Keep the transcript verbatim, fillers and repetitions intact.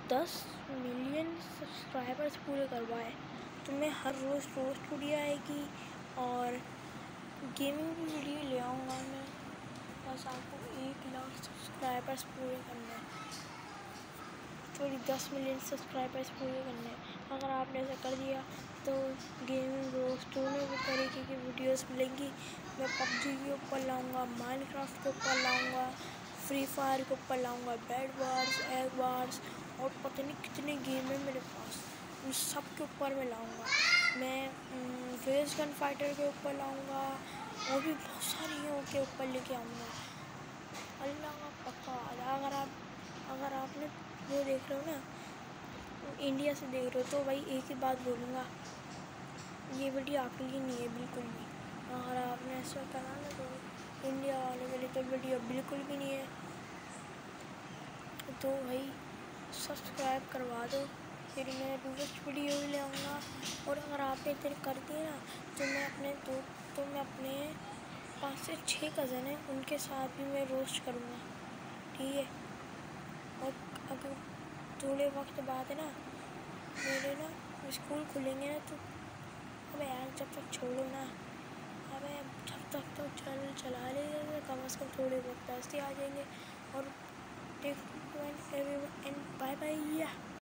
दस million subscribers पूरे करवाए तो मैं हर रोज़ रोस्ट वीडियो आएगी और गेमिंग की वीडियो ले आऊँगा मैं। बस आपको एक लाख सब्सक्राइबर्स पूरे करने हैं, थोड़ी दस मिलियन सब्सक्राइबर्स पूरे करने हैं। अगर आपने ऐसा कर दिया तो गेमिंग रोस्ट दोनों तरीके की वीडियोस मिलेंगी। मैं पबजी के ऊपर लाऊंगा, माइनक्राफ्ट के ऊपर लाऊंगा, फ्री फायर के ऊपर लाऊंगा, बेड वार्स, एग वार्स और पता नहीं कितने गेम है मेरे पास, उन सब के ऊपर मैं लाऊंगा। मैं फेस गन फाइटर के ऊपर लाऊंगा और भी बहुत सारी के ऊपर लेके आऊँगा। अल्लाह का पक्का। अगर आप अगर आपने वो देख रहे हो ना, इंडिया से देख रहे हो, तो भाई एक ही बात बोलूँगा, ये वीडियो आपके लिए नहीं है बिल्कुल भी। अगर आपने ऐसा करा ना तो इंडिया वालों के लिए तो वीडियो बिल्कुल भी नहीं है। तो भाई सब्सक्राइब करवा दो, फिर मैं रोस्ट वीडियो भी ले आऊँगा। और अगर आपने इतने कर दिए ना तो मैं अपने दो तो मैं अपने पाँच से छः कज़न हैं, उनके साथ भी मैं रोस्ट करूँगा, ठीक है। और अगर थोड़े वक्त बाद है ना मेरे ना स्कूल खुलेंगे ना, तो अबे यार जब तक छोड़ो ना, अबे जब तक तो चल चला लेंगे तो कम से कम थोड़े बहुत पैसे आ जाएंगे। और टेक एंड बाय बाय।